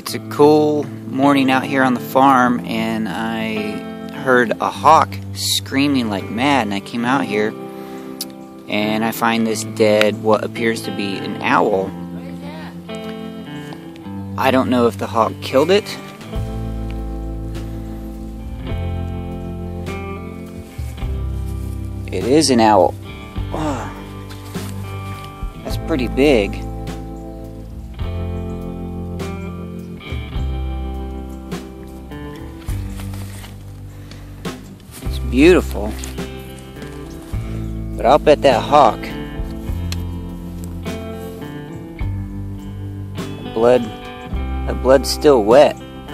It's a cool morning out here on the farm, and I heard a hawk screaming like mad, and I came out here and I find this dead, what appears to be an owl. I don't know if the hawk killed it. It is an owl. Oh, that's pretty big. It's beautiful. But I'll bet that hawk, the blood's still wet.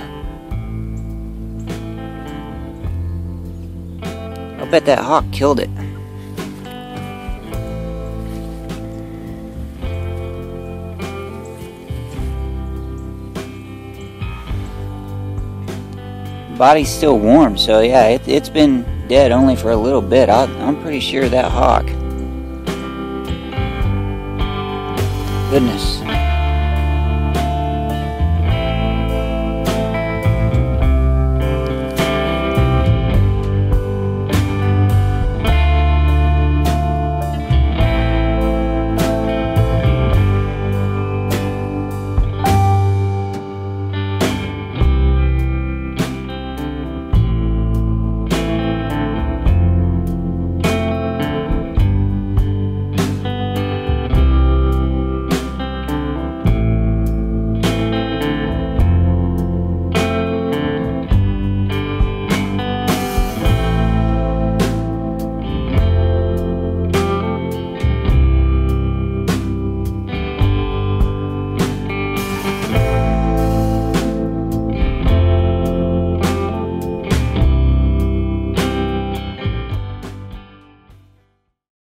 I'll bet that hawk killed it. Body's still warm, so yeah, it's been dead only for a little bit. I'm pretty sure that hawk. Goodness.